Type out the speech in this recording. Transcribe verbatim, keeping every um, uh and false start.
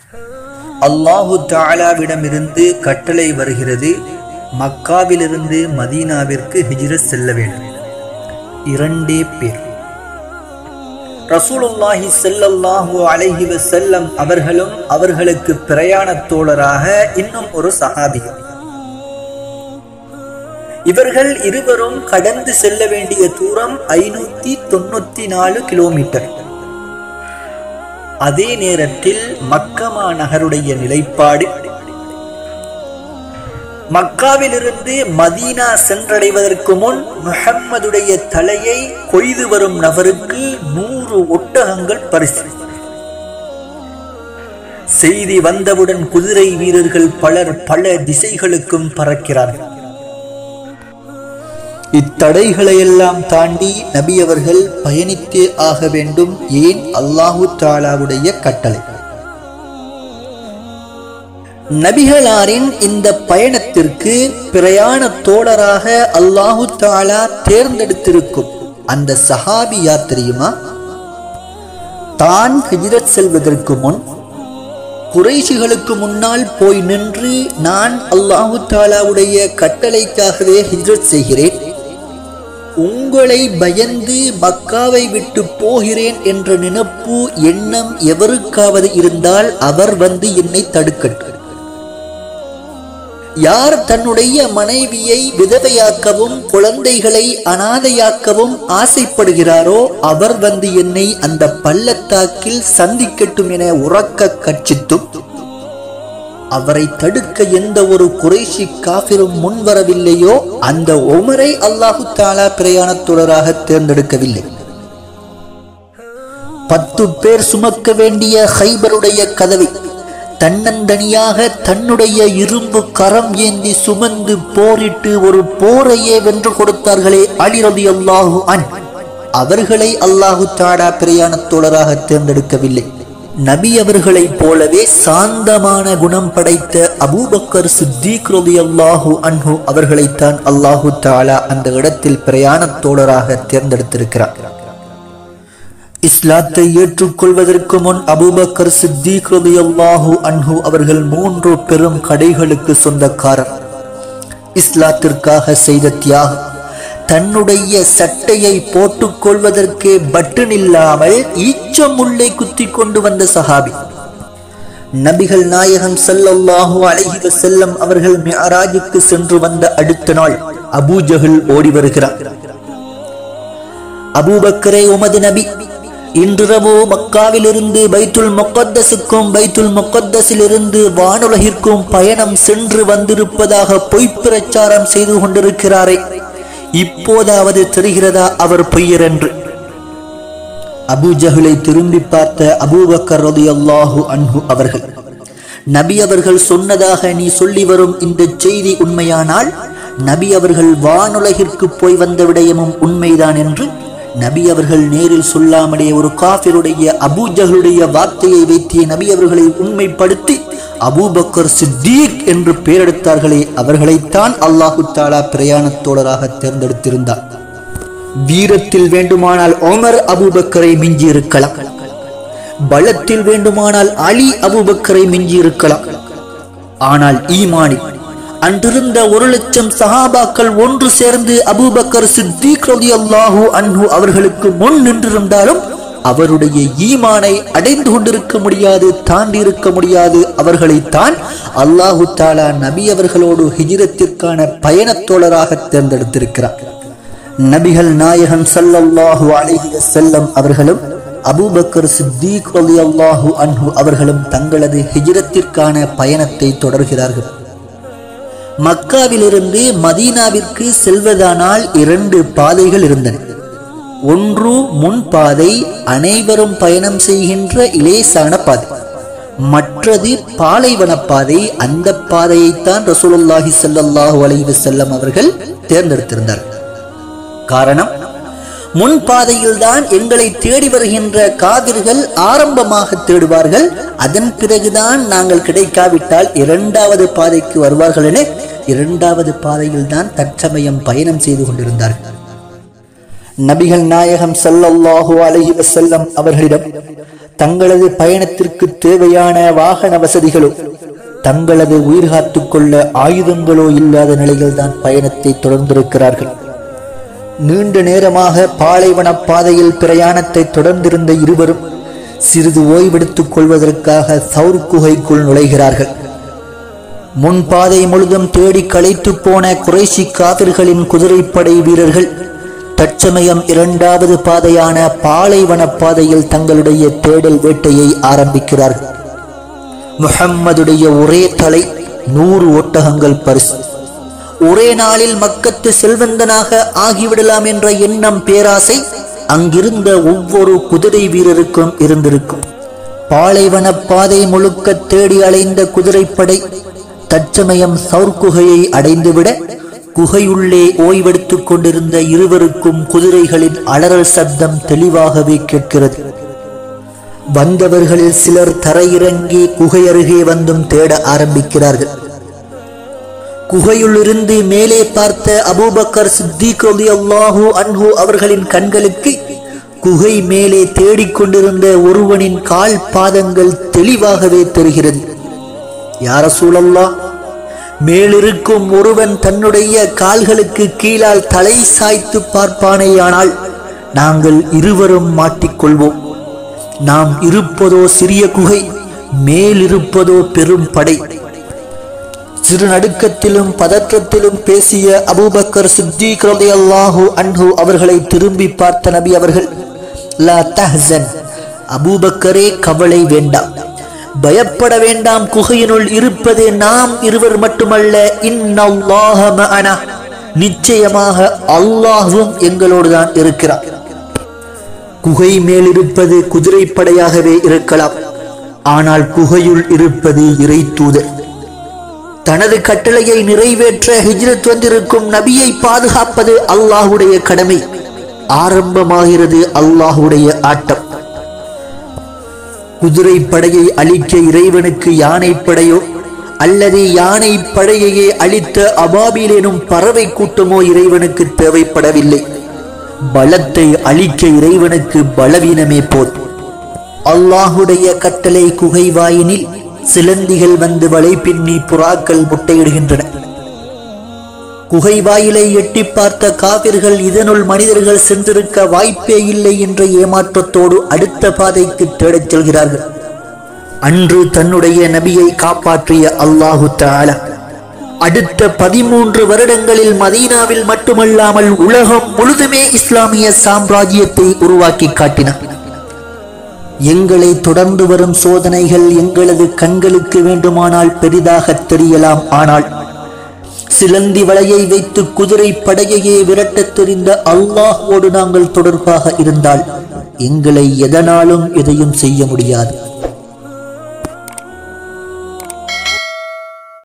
அல்லாஹு தஆலாவிடமிருந்து கட்டளை வருகிறது, மக்காவிலிருந்து மதீனாவிற்கு ஹிஜ்ரத் செல்ல வேண்டும். இரண்டே பேர். ரசூலுல்லாஹி ஸல்லல்லாஹு அலைஹி வஸல்லம் அவர்களும் அவர்களுக்கு பிரயாண தோழராக இன்னும் ஒரு சஹாபி. இவர்கள் இருவரும் கடந்து செல்ல வேண்டிய தூரம் ஐநூத்தி தொண்ணூத்தி நாலு கிலோமீட்டர். அதே நேரத்தில் மக்கமா நகருடைய நிலைப்பாடு, மக்காவிலிருந்து மதீனா சென்றடைவதற்கு முன் முஹம்மதுடைய தலையை கொய்து வரும் நபருக்கு நூறு ஒட்டகங்கள் பரிசு. செய்தி வந்தவுடன் குதிரை வீரர்கள் பலர் பல திசைகளுக்கும் பறக்கிறார்கள். இத்தடைகளையெல்லாம் தாண்டி நபி அவர்கள் பயணித்தே ஆக வேண்டும். ஏன்? அல்லாஹு தஆலாவுடைய கட்டளை. நபிகளாரின் இந்த பயணத்திற்கு பிரயாண தோழராக அல்லாஹு தஆலா தேர்ந்தெடுத்திருக்கும் அந்த சஹாபி யார் தெரியுமா? தான் ஹிஜ்ரத் செல்வதற்கு முன் குறைஷிகளுக்கு முன்னால் போய் நின்று, நான் அல்லாஹு தஆலாவுடைய கட்டளைக்காகவே ஹிஜ்ரத் செய்கிறேன், உங்களை பயந்து மக்காவை விட்டு போகிறேன் என்ற நினைப்பு எண்ணம் எவருக்காவது இருந்தால் அவர் வந்து என்னை தடுக்கட்டும். யார் தன்னுடைய மனைவியை விதவையாக்கவும் குழந்தைகளை அனாதையாக்கவும் ஆசைப்படுகிறாரோ அவர் வந்து என்னை அந்த பள்ளத்தாக்கில் சந்திக்கட்டும் என உறக்க கர்ச்சித்தும் அவரை தடுக்க எந்த ஒரு குறைஷி காஃபிரும் முன்வரவில்லையோ அந்த உமரை அல்லாஹு தஆலா பிரயாணத்தோழராக தேர்ந்தெடுக்கவில்லை. பத்து பேர் சுமக்க வேண்டிய ஹைபருடைய கதவை தன்னந்தனியாக தன்னுடைய இரும்பு கரம் ஏந்தி சுமந்து போரிட்டு ஒரு போரையே வென்று கொடுத்தார்களே அலி ரலியல்லாஹு அன்ஹு, அவர்களை அல்லாஹு தஆலா பிரயாணத்தோழராக தேர்ந்தெடுக்கவில்லை. நபி அவர்களைப் போலவே சாந்தமான குணம் படைத்த அபூபக்கர் சித்தீக் ரலியல்லாஹு அன்ஹு அவர்களைத்தான் அல்லாஹு தஆலா அந்த இடத்தில் பிரயாணத் தோழராக தேர்ந்தெடுத்திருக்கிறார். இஸ்லாத்தை ஏற்றுக்கொள்வதற்கு முன் அபூபக்கர் சித்தீக் ரலியல்லாஹு அன்ஹு அவர்கள் மூன்று பெரும் கடைகளுக்கு சொந்தக்காரர். இஸ்லாத்திற்காக செய்த தியாகம், தன்னுடைய சட்டையை போட்டுக் கொள்வதற்கே பட்டன் இல்லாமல் ஈச்சம் முள்ளை குத்தி கொண்டு வந்த சஹாபி. நபிகள் நாயகம் ஸல்லல்லாஹு அலைஹி வஸல்லம் அவர்கள் மிஅராஜுக்கு சென்று வந்த அடுத்த நாள் அபூ ஜஹல் ஓடி வருகிறார். அபூபக்கரே, உமது நபி இன்றிரவு மக்காவிலிருந்து பைத்துல் முகத்தஸுக்கும் பைத்துல் முகத்தஸிலிருந்து வானுலகிற்கும் பயணம் சென்று வந்திருப்பதாக பொய் பிரச்சாரம் செய்து கொண்டிருக்கிறாரே, இப்போதாவது தெரிகிறதா அவர் பொய்யர் என்று? அபூ ஜஹலை திரும்பி பார்த்த அபூபக்கர் ரலியல்லாஹு அன்ஹு அவர்கள், நபி அவர்கள் சொன்னதாக நீ சொல்லி வரும் இந்த செய்தி உண்மையானால் நபி அவர்கள் வானுலகிற்கு போய் வந்த விடயமும் உண்மைதான் என்று நபி அவர்கள் நேரில் சொல்லாமலே ஒரு காஃபிருடைய அபூ ஜஹலுடைய வார்த்தையை வைத்திய நபி அவர்களை உண்மைப்படுத்தி அபூபக்கர் சித்தீக் என்று பெயரெடுத்தார்களே, அவர்களைத்தான் அல்லாஹு தஆலா பிரயாணத் தோழராக தேர்ந்தெடுத்திருந்தார். வீரத்தில் வேண்டுமானால் உமர் அபூபக்கரை மிஞ்சி இருக்கலாம், பலத்தில் வேண்டுமானால் அலி அபூபக்கரை மிஞ்சி இருக்கலாம். ஆனால் ஈமானில் அன்றிருந்த ஒரு லட்சம் சஹாபாக்கள் ஒன்று சேர்ந்து அபூபக்கர் சித்தீக் ரலியல்லாஹு அன்ஹு அவர்களுக்கு முன் நின்றிருந்தாலும் அவருடைய ஈமானை அடைந்து கொண்டிருக்க முடியாது, தாண்டி இருக்க முடியாது. அவர்களைத்தான் அல்லாஹு தஆலா நபி அவர்களோடு ஹிஜ்ரத்திற்கான பயணத்தோழராக தேர்ந்தெடுத்திருக்கிறார். நபிகள் நாயகம் ஸல்லல்லாஹு அலைஹி வஸல்லம் அவர்களும் அபூபக்கர் சித்தீக் ரலியல்லாஹு அன்ஹு அவர்களும் தங்களது ஹிஜ்ரத்திற்கான பயணத்தை தொடர்கிறார்கள். மக்காவிலிருந்து மதீனாவிற்கு செல்வதானால் இரண்டு பாதைகள் இருந்தன. ஒன்று முன் பாதை, அனைவரும் பயணம் செய்கின்ற இலேசான பாதை. மற்றது பாலைவன பாதை. அந்த பாதையைத்தான் ரசூலுல்லாஹி ஸல்லல்லாஹு அலைஹி வஸல்லம் அவர்கள் தேர்ந்தெடுத்திருந்தார்கள். காரணம், முன் பாதையில் தான் எங்களை தேடி வருகின்ற காவிர்கள் ஆரம்பமாக தேடுவார்கள், அதன் பிறகுதான் நாங்கள் கிடைக்காவிட்டால் இரண்டாவது பாதைக்கு வருவார்கள் என இரண்டாவது பாதையில் தான் தற்சமயம் பயணம் செய்து கொண்டிருந்தார்கள். நபிகள் நாயகம் ஸல்லல்லாஹு அலைஹி வஸல்லம் அவர்களிடம் தங்களது பயணத்திற்கு தேவையான வாகன வசதிகளோ தங்களது உயிர் காத்துக் கொள்ள ஆயுதங்களோ இல்லாத நிலையில்தான் பயணத்தை தொடர்ந்திருக்கிறார்கள். நீண்ட நேரமாக பாலைவன பாதையில் பிரயாணத்தை தொடர்ந்திருந்த இருவரும் சிறிது ஓய்வெடுத்துக் கொள்வதற்காக சௌர் குகைக்குள் நுழைகிறார்கள். முன்பாதை முழுதும் தேடி களைத்து போன குறைஷி காவிர்களின் குதிரைப்படை வீரர்கள் தற்சமயம் இரண்டாவது பாதையான பாலைவன பாதையில் தங்களுடைய தேடல் வேட்டையை ஆரம்பிக்கிறார்கள். முஹம்மதுடைய ஒரே தலை நூறு ஒட்டகங்கள் பரிசு. ஒரே நாளில் மக்கத்து செல்வந்தனாக ஆகிவிடலாம் என்ற எண்ணம் பேராசை அங்கிருந்த ஒவ்வொரு குதிரை வீரருக்கும் இருந்திருக்கும். பாலைவன பாதை முழுக்க தேடி அலைந்த குதிரைப்படை தற்சமயம் சௌர் குகையை அடைந்துவிட குகையுள்ளே ஓய்வெடுத்துக் கொண்டிருந்த இருவருக்கும் குதிரைகளின் அலறல் சப்தம் தெளிவாகவே கேட்கிறது. வந்தவர்களில் சிலர் தரையிறங்கி குகை அருகே வந்தும் தேட ஆரம்பிக்கிறார்கள். குகையுள்ளிருந்து மேலே பார்த்த அபூபக்கர் சித்திக் ரலியல்லாஹு அன்ஹு அவர்களின் கண்களுக்கு குகை மேலே தேடிக்கொண்டிருந்த ஒருவனின் கால் பாதங்கள் தெளிவாகவே தெரிகிறது. யா ரசூலல்லாஹ், மேலிருக்கும் ஒருவன் தன்னுடைய கால்களுக்கு கீழால் தலை சாய்த்து பார்ப்பானேயானால் நாங்கள் இருவரும் மாட்டிக்கொள்வோம். நாம் இருப்பதோ சிறிய குகை, மேலிருப்பதோ பெரும் படை. சிறு நடுக்கத்திலும் பதற்றத்திலும் பேசிய அபூபக்கர் சித்திக் ரலியல்லாஹு அன்ஹு அவர்களை திரும்பி பார்த்த நபி அவர்கள், லா தஹ்சன், அபூபக்கரே கவலை வேண்டாம், பயப்பட வேண்டாம், குகையினுள் இருப்பது நாம் இருவர் மட்டுமல்ல, இன்னல்லாஹ மஅனா, நிச்சயமாக அல்லாஹ்வும் எங்களோடு தான் இருக்கிறார். குகை மேல் இருப்பது குதிரைப்படையாகவே இருக்கலாம், ஆனால் குகையுள் இருப்பது இறை தூதர். தனது கட்டளையை நிறைவேற்ற ஹிஜ்ரத் வந்திருக்கும் நபியை பாதுகாப்பது அல்லாஹுடைய கடமை. ஆரம்பமாகிறது அல்லாஹுடைய ஆட்டம். குதிரை படையை அழிக்க இறைவனுக்கு யானை படையோ அல்லது யானை படையையே அழித்த அபாபில் எனும் பறவை கூட்டமோ இறைவனுக்கு தேவைப்படவில்லை. பலத்தை அழிக்க இறைவனுக்கு பலவீனமே போல். அல்லாஹுடைய கட்டளை குகை வாயினில் சிலந்திகள் வந்து வலை பின்னி புறாக்கள் முட்டையிடுகின்றன. குகை வாயிலை எட்டி பார்த்த காபிர்கள் இதனுள் மனிதர்கள் சென்றிருக்க வாய்ப்பே இல்லை என்ற ஏமாற்றத்தோடு அடுத்த பாதைக்கு தேடச் செல்கிறார்கள். அன்று தன்னுடைய நபியை காப்பாற்றிய அல்லாஹு தஆலா அடுத்த பதிமூன்று வருடங்களில் மதீனாவில் மட்டுமல்லாமல் உலகம் முழுதுமே இஸ்லாமிய சாம்ராஜ்யத்தை உருவாக்கி காட்டினார். எங்களை தொடர்ந்து வரும் சோதனைகள் எங்களது கண்களுக்கு வேண்டுமானால் பெரிதாக தெரியலாம், ஆனால் சிலந்தி வலையை வைத்து குதிரை படையையே விரட்டத் தெரிந்த அல்லாஹ்வோடு நாங்கள் தொடர்பாக இருந்தால் எங்களை எதனாலும் எதையும் செய்ய முடியாது.